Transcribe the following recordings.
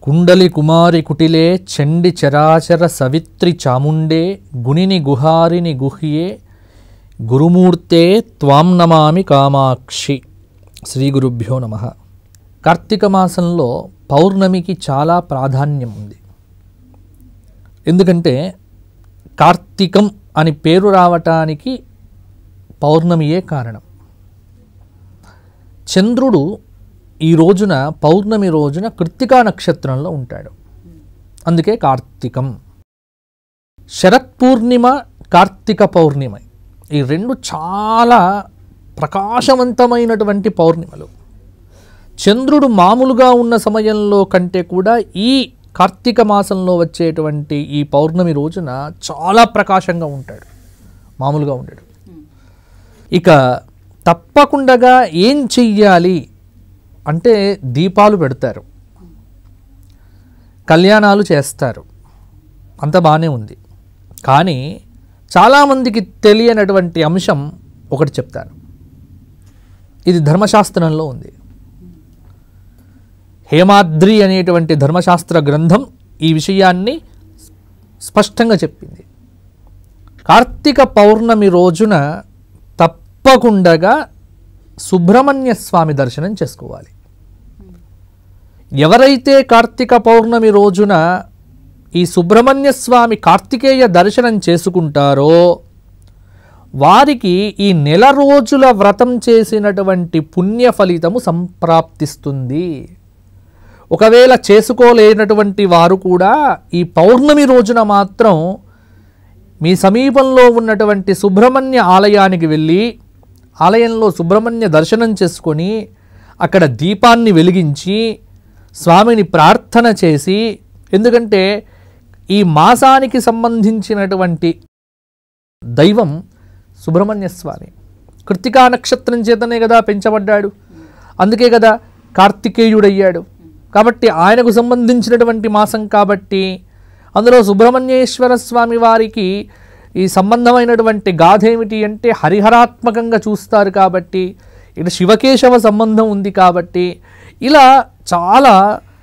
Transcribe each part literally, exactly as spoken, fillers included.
కుండలి కుమారి కుటిలే చండి చరాచర సవిత్రి చాముండే గుణిని గుహారిని గుహ్యే గురుమూర్తే త్వాం నమామి కామాక్షి. శ్రీ గురుభ్యో నమః. కార్తీక మాసంలో పౌర్ణమికి చాలా ప్రాధాన్యం ఉంది. ఎందుకంటే కార్తీకం అని పేరు రావటానికి పౌర్ణమియే కారణం. చంద్రుడు ఈ రోజున పౌర్ణమి రోజున కృత్తికా నక్షత్రంలో ఉంటాడు, అందుకే కార్తీకం. శరత్ పూర్ణిమ, కార్తీక పౌర్ణిమ ఈ రెండు చాలా ప్రకాశవంతమైనటువంటి పౌర్ణిమలు. చంద్రుడు మామూలుగా ఉన్న సమయంలో కంటే కూడా ఈ కార్తీక మాసంలో వచ్చేటువంటి ఈ పౌర్ణమి రోజున చాలా ప్రకాశంగా ఉంటాడు, మామూలుగా ఉంటాడు. ఇక తప్పకుండా ఏం చెయ్యాలి అంటే దీపాలు పెడతారు, కళ్యాణాలు చేస్తారు, అంత బాగానే ఉంది. కానీ చాలామందికి తెలియనటువంటి అంశం ఒకటి చెప్తాను. ఇది ధర్మశాస్త్రంలో ఉంది. హేమాద్రి అనేటువంటి ధర్మశాస్త్ర గ్రంథం ఈ విషయాన్ని స్పష్టంగా చెప్పింది. కార్తీక పౌర్ణమి రోజున తప్పకుండా సుబ్రహ్మణ్య స్వామి దర్శనం చేసుకోవాలి. ఎవరైతే కార్తీక పౌర్ణమి రోజున ఈ సుబ్రహ్మణ్య స్వామి కార్తికేయ దర్శనం చేసుకుంటారో వారికి ఈ నెల రోజుల వ్రతం చేసినటువంటి పుణ్య ఫలితము సంప్రాప్తిస్తుంది. ఒకవేళ చేసుకోలేనటువంటి వారు కూడా ఈ పౌర్ణమి రోజున మాత్రం మీ సమీపంలో ఉన్నటువంటి సుబ్రహ్మణ్య ఆలయానికి వెళ్ళి ఆలయంలో సుబ్రహ్మణ్య దర్శనం చేసుకొని అక్కడ దీపాన్ని వెలిగించి స్వామిని ప్రార్థన చేసి, ఎందుకంటే ఈ మాసానికి సంబంధించినటువంటి దైవం సుబ్రహ్మణ్య స్వామి కృత్తికా నక్షత్రం చేతనే కదా పెంచబడ్డాడు, అందుకే కదా కార్తికేయుడయ్యాడు. కాబట్టి ఆయనకు సంబంధించినటువంటి మాసం కాబట్టి అందులో సుబ్రహ్మణ్యేశ్వర స్వామి వారికి ఈ సంబంధమైనటువంటి గాథ ఏమిటి అంటే హరిహరాత్మకంగా చూస్తారు కాబట్టి, ఇటు శివకేశవ సంబంధం ఉంది కాబట్టి ఇలా చాలా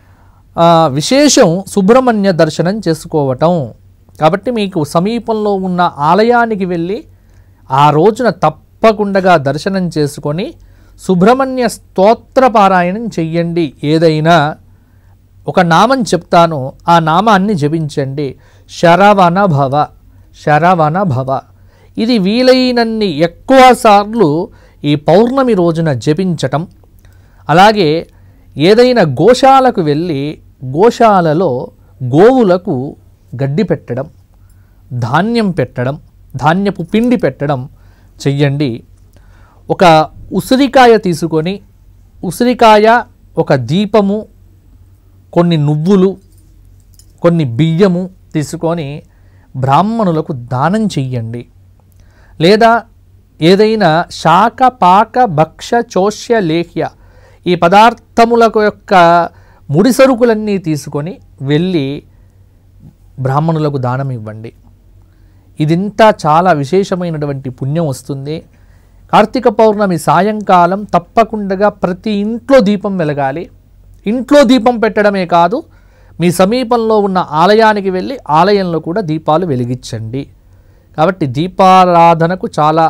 విశేషం సుబ్రహ్మణ్య దర్శనం చేసుకోవటం. కాబట్టి మీకు సమీపంలో ఉన్న ఆలయానికి వెళ్ళి ఆ రోజున తప్పకుండా దర్శనం చేసుకొని సుబ్రహ్మణ్య స్తోత్ర పారాయణం చెయ్యండి. ఏదైనా ఒక నామం చెప్తాను, ఆ నామాన్ని జపించండి. శరవణ భవ, శరవణ భవ. ఇది వీలైనన్ని ఎక్కువ సార్లు ఈ పౌర్ణమి రోజున జపించటం. అలాగే ఏదైనా గోశాలకు వెళ్ళి గోశాలలో గోవులకు గడ్డి పెట్టడం, ధాన్యం పెట్టడం, ధాన్యపు పిండి పెట్టడం చెయ్యండి. ఒక ఉసిరికాయ తీసుకొని ఉసిరికాయ, ఒక దీపము, కొన్ని నువ్వులు, కొన్ని బియ్యము తీసుకొని బ్రాహ్మణులకు దానం చెయ్యండి. లేదా ఏదైనా శాక పాక భక్ష చోష్య లేహ్య ఈ పదార్థములకు యొక్క ముడి సరుకులన్నీ తీసుకొని వెళ్ళి బ్రాహ్మణులకు దానం ఇవ్వండి. ఇదంతా చాలా విశేషమైనటువంటి పుణ్యం వస్తుంది. కార్తీక పౌర్ణమి సాయంకాలం తప్పకుండా ప్రతి ఇంట్లో దీపం వెలగాలి. ఇంట్లో దీపం పెట్టడమే కాదు, మీ సమీపంలో ఉన్న ఆలయానికి వెళ్ళి ఆలయంలో కూడా దీపాలు వెలిగించండి. కాబట్టి దీపారాధనకు చాలా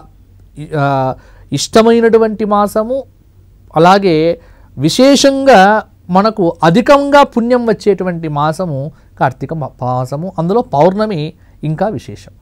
ఇష్టమైనటువంటి మాసము. అలాగే విశేషంగా మనకు అధికంగా పుణ్యం వచ్చేటువంటి మాసము కార్తీక మాసము, అందులో పౌర్ణమి ఇంకా విశేషం.